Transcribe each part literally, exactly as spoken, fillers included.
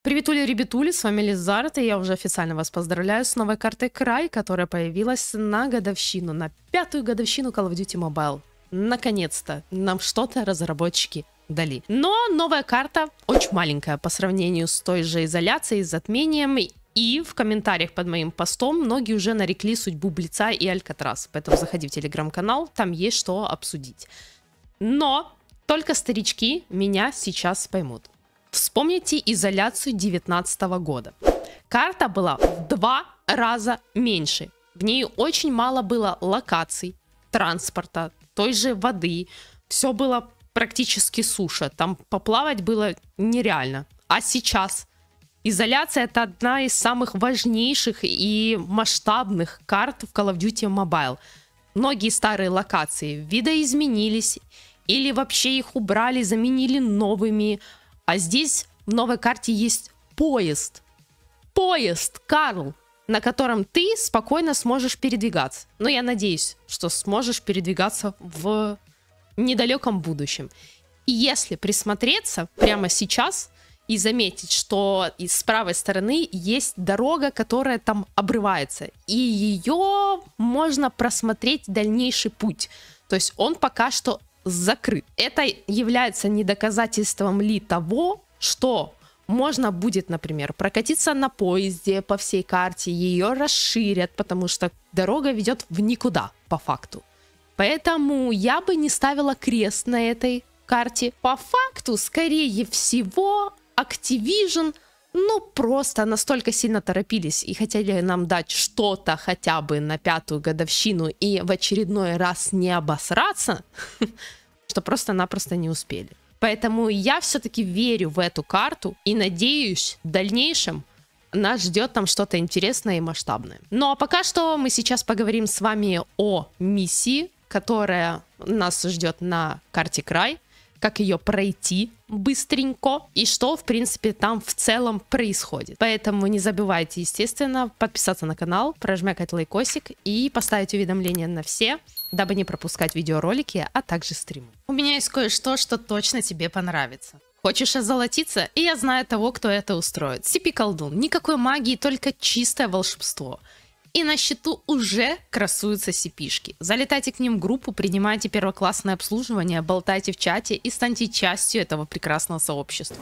Приветули, ребятули, с вами Лизард, и я уже официально вас поздравляю с новой картой Край, которая появилась на годовщину, на пятую годовщину Call of Duty Mobile. Наконец-то нам что-то разработчики дали. Но новая карта очень маленькая по сравнению с той же изоляцией, затмением, и в комментариях под моим постом многие уже нарекли судьбу Блица и Алькатрас, поэтому заходи в телеграм-канал, там есть что обсудить. Но только старички меня сейчас поймут. Вспомните изоляцию две тысячи девятнадцатого года. Карта была в два раза меньше. В ней очень мало было локаций, транспорта, той же воды. Все было практически суша. Там поплавать было нереально. А сейчас изоляция — это одна из самых важнейших и масштабных карт в Call of Duty Mobile. Многие старые локации видоизменились или вообще их убрали, заменили новыми. А здесь в новой карте есть поезд. Поезд, Карл, на котором ты спокойно сможешь передвигаться. Но я надеюсь, что сможешь передвигаться в недалеком будущем. И если присмотреться прямо сейчас и заметить, что с правой стороны есть дорога, которая там обрывается. И ее можно просмотреть дальнейший путь. То есть он пока что закрыт. Это является не доказательством ли того, что можно будет, например, прокатиться на поезде по всей карте, ее расширят, потому что дорога ведет в никуда, по факту. Поэтому я бы не ставила крест на этой карте. По факту, скорее всего, Activision, ну, просто настолько сильно торопились и хотели нам дать что-то хотя бы на пятую годовщину и в очередной раз не обосраться, что просто-напросто не успели. Поэтому я все-таки верю в эту карту и надеюсь, в дальнейшем нас ждет там что-то интересное и масштабное. Ну а пока что мы сейчас поговорим с вами о миссии, которая нас ждет на карте Край, как ее пройти быстренько и что, в принципе, там в целом происходит. Поэтому не забывайте, естественно, подписаться на канал, прожмякать лайкосик и поставить уведомления на все, дабы не пропускать видеоролики, а также стримы. У меня есть кое-что, что точно тебе понравится. Хочешь озолотиться? И я знаю того, кто это устроит. си пи колдун. Никакой магии, только чистое волшебство. И на счету уже красуются си пи-шки. Залетайте к ним в группу, принимайте первоклассное обслуживание, болтайте в чате и станьте частью этого прекрасного сообщества.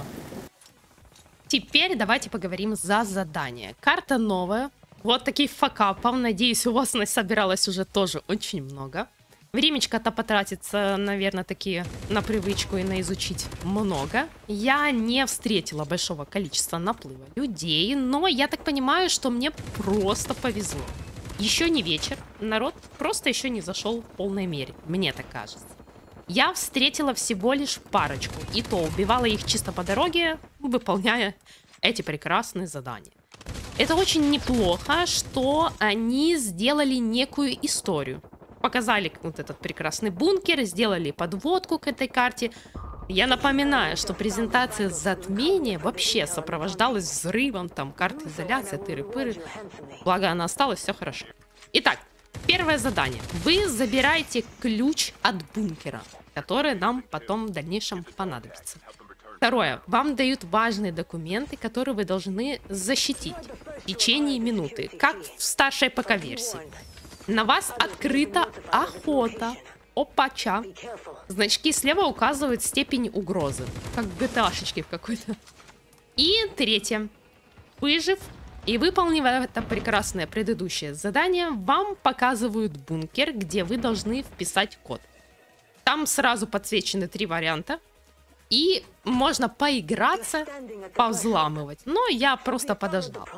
Теперь давайте поговорим за задание. Карта новая. Вот таких факапов. Надеюсь, у вас насобиралось уже тоже очень много. Времечко-то потратится, наверное, таки на привычку и на изучить много. Я не встретила большого количества наплыва людей, но я так понимаю, что мне просто повезло. Еще не вечер, народ просто еще не зашел в полной мере, мне так кажется. Я встретила всего лишь парочку, и то убивала их чисто по дороге, выполняя эти прекрасные задания. Это очень неплохо, что они сделали некую историю. Показали вот этот прекрасный бункер, сделали подводку к этой карте. Я напоминаю, что презентация затмения вообще сопровождалась взрывом, там, карты изоляции, тыры-пыры. Благо она осталась, все хорошо. Итак, первое задание. Вы забираете ключ от бункера, который нам потом в дальнейшем понадобится. Второе. Вам дают важные документы, которые вы должны защитить в течение минуты, как в старшей ПК-версии. На вас открыта охота. Опача. Значки слева указывают степень угрозы. Как в джи ти эй-шечке в какой-то. И третье. Выжив и выполнив это прекрасное предыдущее задание, вам показывают бункер, где вы должны вписать код. Там сразу подсвечены три варианта. И можно поиграться, повзламывать. Но я просто подождал.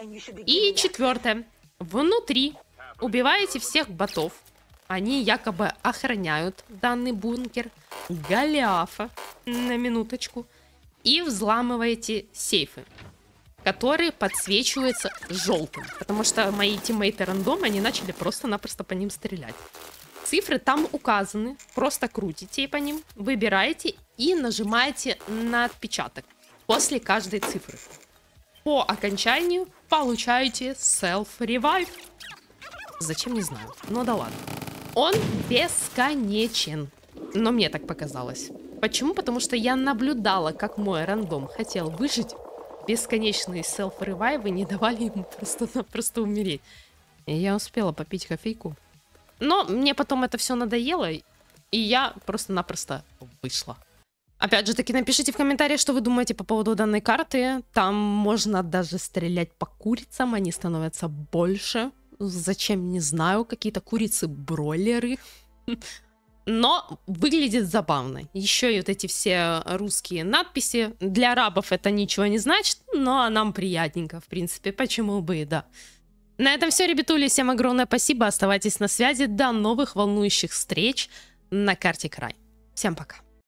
И четвертое. Внутри убиваете всех ботов. Они якобы охраняют данный бункер. Голиафа, на минуточку. И взламываете сейфы, которые подсвечиваются желтым. Потому что мои тиммейты рандом, они начали просто-напросто по ним стрелять. Цифры там указаны. Просто крутите по ним, выбираете и нажимаете на отпечаток после каждой цифры. По окончанию получаете self-revive. Зачем, не знаю. Ну да ладно. Он бесконечен. Но мне так показалось. Почему? Потому что я наблюдала, как мой рандом хотел выжить бесконечные селф-ревайвы не давали ему просто-напросто умереть. И я успела попить кофейку. Но мне потом это все надоело, и я просто-напросто вышла. Опять же таки, напишите в комментариях, что вы думаете по поводу данной карты. Там можно даже стрелять по курицам, они становятся больше. Зачем, не знаю, какие-то курицы-бройлеры. Но выглядит забавно. Еще и вот эти все русские надписи. Для арабов это ничего не значит, но нам приятненько, в принципе, почему бы и да. На этом все, ребятули. Всем огромное спасибо. Оставайтесь на связи. До новых волнующих встреч на карте Край. Всем пока.